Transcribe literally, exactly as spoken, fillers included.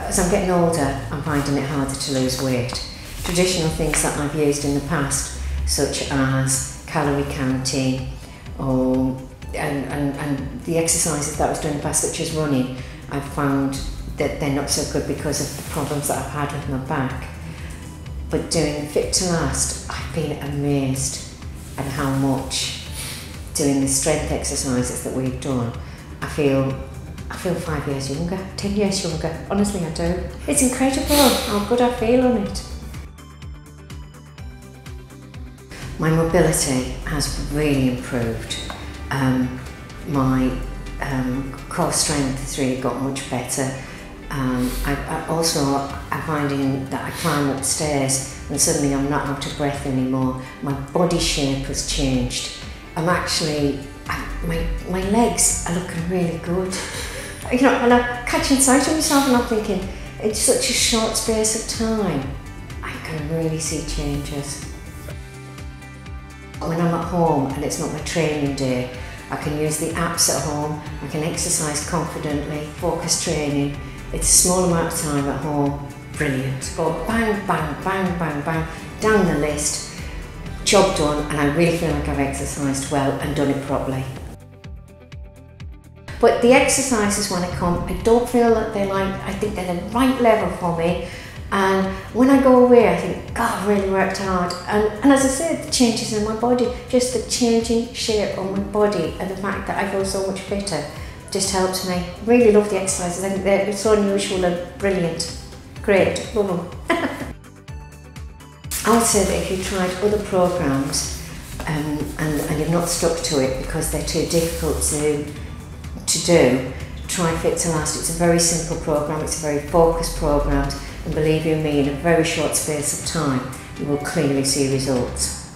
as I'm getting older, I'm finding it harder to lose weight. Traditional things that I've used in the past, such as calorie counting, or and, and, and the exercises that I was doing in the past, such as running, I've found that they're not so good because of the problems that I've had with my back. But doing Fit to Last, I've been amazed at how much doing the strength exercises that we've done, I feel I feel five years younger, ten years younger, honestly I do. It's incredible how good I feel on it. My mobility has really improved. Um, my um, core strength has really got much better. Um, I, I also, I'm finding that I climb upstairs and suddenly I'm not out of breath anymore. My body shape has changed. I'm actually, I, my, my legs are looking really good. You know, and I'm catching sight of myself and I'm thinking, in such a short space of time, I can really see changes. When I'm at home and it's not my training day, I can use the apps at home, I can exercise confidently, focus training. It's a small amount of time at home, brilliant. Go bang, bang, bang, bang, bang, down the list, job done, and I really feel like I've exercised well and done it properly. But the exercises when I come, I don't feel that they're like, I think they're the right level for me. And when I go away, I think, God, I've really worked hard. And, and as I said, the changes in my body, just the changing shape of my body and the fact that I feel so much fitter just helps me. Really love the exercises. I think they're so unusual and brilliant. Great, love them. I would say that if you tried other programmes um, and, and you've not stuck to it because they're too difficult to to do, try Fit to Last. It's a very simple programme, it's a very focused programme, and believe you me, in a very short space of time, you will clearly see results.